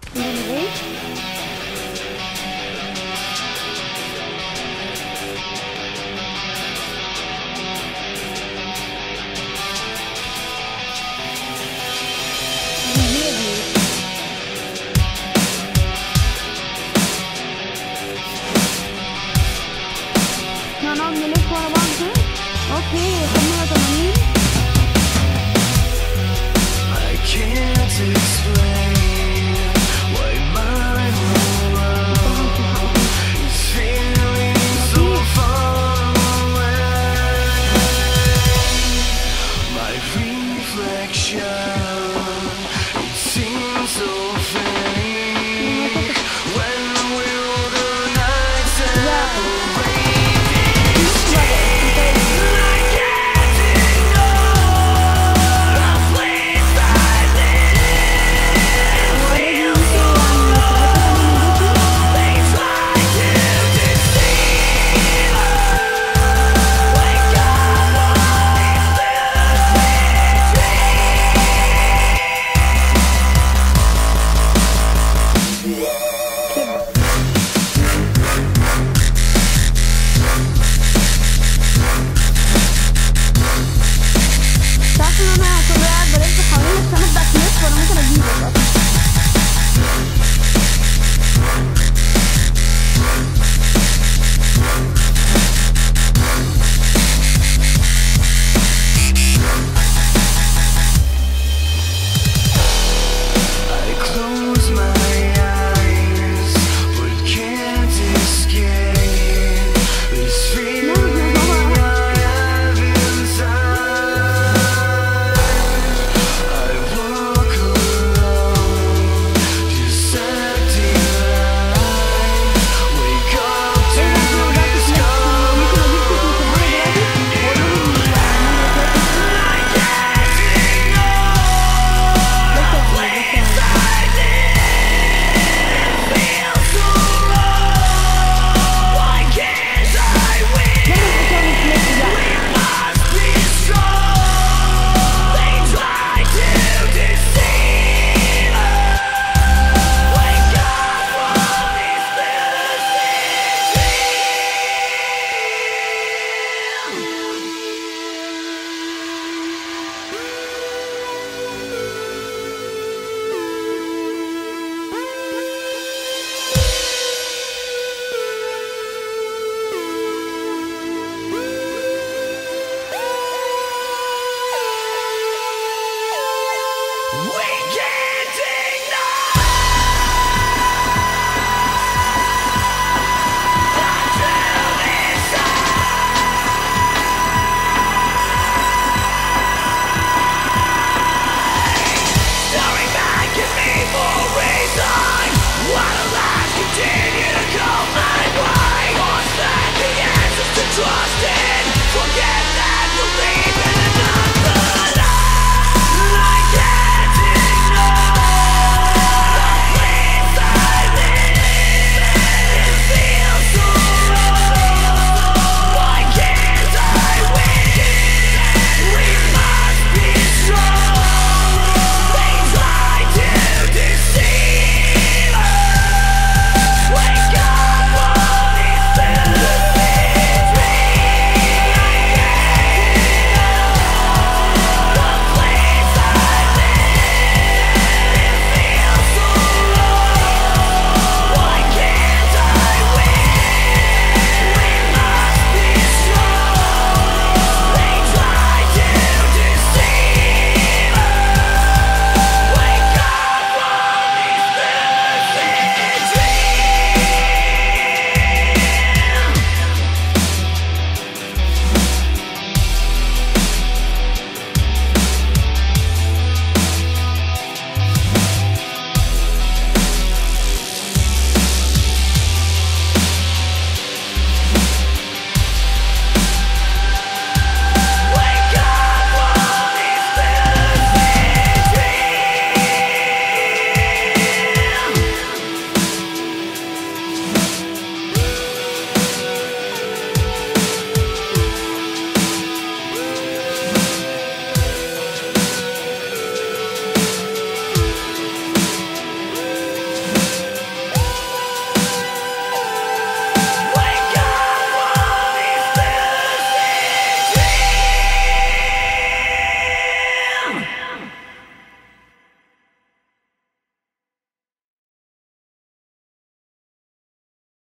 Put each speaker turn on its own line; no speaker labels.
نعمل ايه؟ احنا هنقعد نلف ورا بعض كده. اوكي خد 180.
I can't explain why my whole world is feeling so far away. My reflection, it seems so fake when will the night separate these days. I can't ignore the place I live. Feel so alone. They try to deceive us. Wake up from these lucid dreams.
تعرف ان انا كل قاعد بلف حوالين عشان ابدا تلف وانا ممكن اجيبك اصلا.
I close my eyes, but can't escape this feeling I have inside. I walk alone, dissecting life. Wake up to discover I can't ignore the place I live. Feel so low. Why can't I win? We must be strong. They try to deceive us. Wake up from these lucid we can't ignore the truth inside. Staring back at me for a reason. Why do lies continue to come my way? Was that the answers to trust in